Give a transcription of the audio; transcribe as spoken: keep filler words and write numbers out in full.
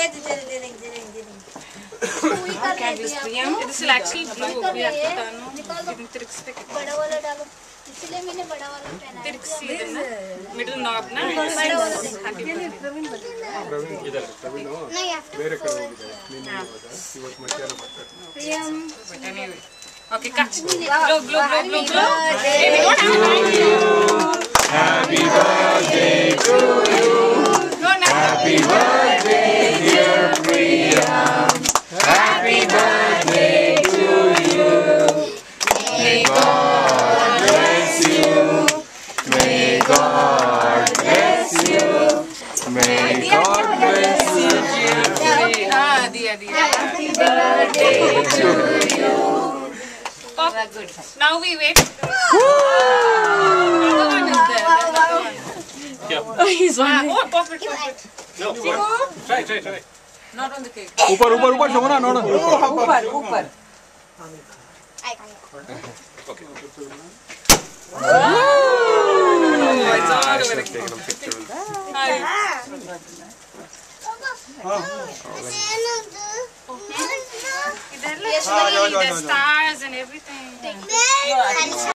This will actually glue. We have to turn on. बड़ा वाला डालो इसलिए मैंने बड़ा वाला पहना है तिरछी देना middle knob ना बड़ा वाला इधर प्रवीण हो मेरे करो इधर नहीं नहीं होता इवत मचाना पड़ता प्रियम but anyway okay cut blow blow blow blow blow Happy birthday to you. Happy birthday, dear Priyam. Happy birthday to you. May God bless you. May God bless you. May God bless you. ah diya diya Happy birthday to you. pop good now we wait another one is there another one Oh, he's on. ah oh pop it pop it no try try try not on the cake ऊपर ऊपर ऊपर शोना ना ना ऊपर ऊपर okay oh it's all over the cake hi the stars and everything.